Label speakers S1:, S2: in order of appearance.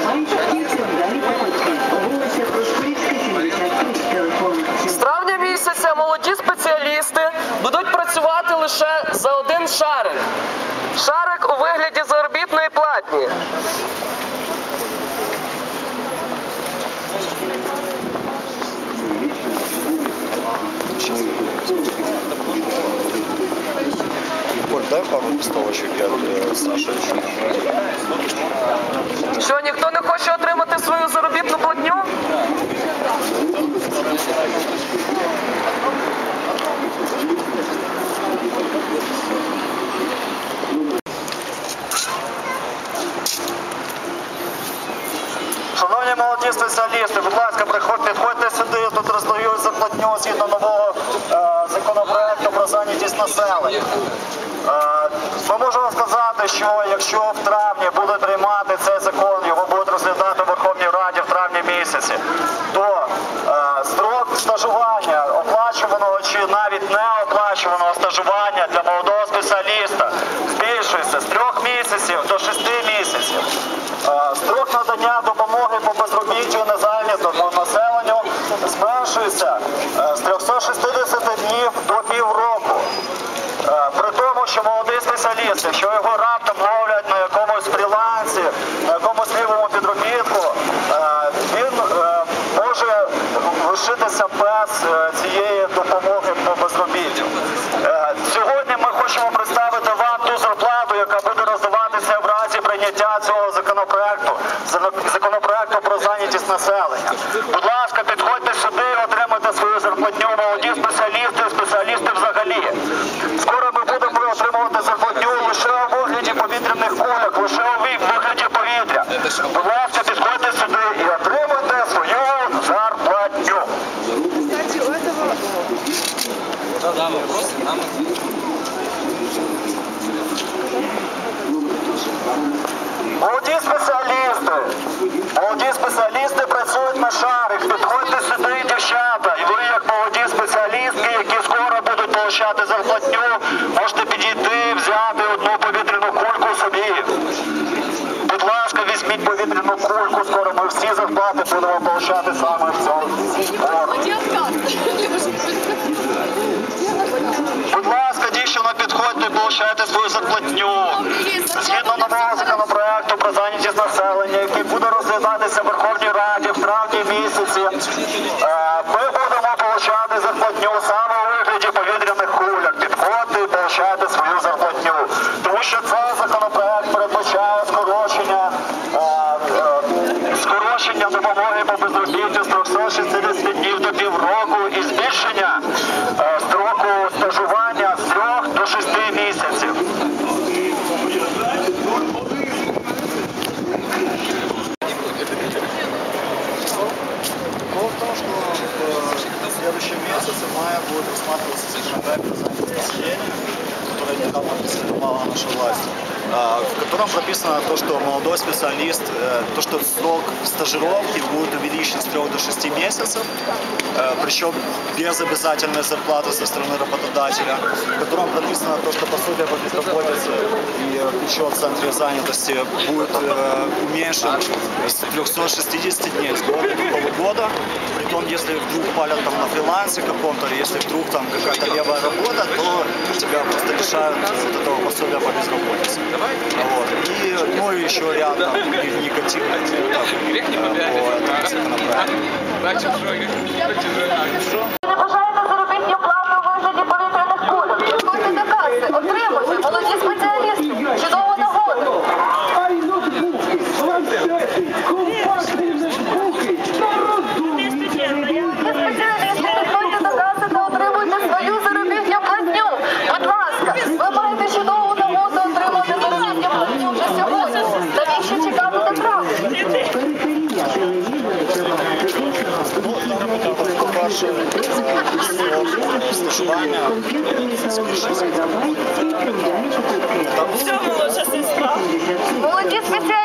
S1: З травня місяця молоді спеціалісти будуть працювати лише за один шарик. Шарик у вигляді заробітної платні.
S2: Дай пару листовочек, я Саша еще.
S1: Що, ніхто не хоче отримати свою заробітну платню?
S2: Шановні молоді спеціалісти, будь ласка, підходьте сюди, тут роздають зарплатню згідно нового законопроекту про зайнятість населення. Ми можемо сказати, що якщо в травні буде приймати цей закон, його будуть розглядати в Верховній Раді в травні місяці, то строк стажування, оплачуваного чи навіть неоплачуваного стажування для молодого спеціаліста збільшується з 3 місяців до 6 місяців. Строк надання допомоги по безробіттю незайнятому населенню зменшується з 360 днів до півроку. При тому, що молодий спеціаліст, якщо його раптом ловлять на якомусь фрілансі, на якомусь лівому підробітку, він може лишитися без цієї допомоги по безробіттю. Сьогодні ми хочемо представити вам ту зарплату, яка буде роздаватися в разі прийняття цього законопроекту про зайнятість населення. Будь ласка, підходьте сюди і отримайте свою зарплатню, молоді спеціалісти і спеціалісти взагалі. Скоро ми будемо отримувати зарплатню лише у вигляді повітряних кульок, лише у вигляді повітря. Будь ласка, підходьте сюди і отримайте свою зарплатню. Молоді спеціалісти працюють на шарик. Підходьте сюди, дівчата. І ви, як молоді спеціалістки, які скоро будуть отримати зарплатню, можете підійти, взяти одну повітряну кульку собі. Будь ласка, візьміть повітряну кульку, скоро ми всі зарплати будемо отримати саме в цьому збору. Будь ласка, дівчина, підходьте і отримайте свою зарплатню. Згідно нового законопроекту про зайнятість населення, який буде розглядатися в Верховній Раді в травні місяці, ми будемо отримати зарплатню саме у вигляді повітряних кульок. Підходьте і отримайте свою зарплатню. Тому що цей законопроект передбачає скорочення допомоги по безробіттю з 360 днів до півроку і збільшення строку стажування з 3 до 6 місяців. Дело в том, что в следующем месяце мая будет рассматриваться законопроект о занятости населения, который недавно презентовала наша власть, в котором прописано то, что молодой специалист, то, что срок стажировки будет увеличен с 3 до 6 месяцев, причем без обязательной зарплаты со стороны работодателя, в котором прописано то, что пособие по безработице и учет в центре занятости будет уменьшен с 360 дней с года до полугода. Притом, если вдруг палят там на фрилансе каком-то, если вдруг там какая-то левая работа, то тебя просто лишают вот этого пособия по безработице. Вот. И, ну и еще ряд там негативных пунктов по этому законопроекту.
S3: Не бажаєте заробітну плату у вигляді повітряних кульок? Підходьте до каси, отримуйте, молоді спеціалісти, чудова нагода. Підходьте до каси та отримуйте свою заробітну платню. Будь ласка, ви маєте чудову нагоду отримати заробітну платню вже сьогодні. Навіщо чекати до травня? Молоді спеціалісти.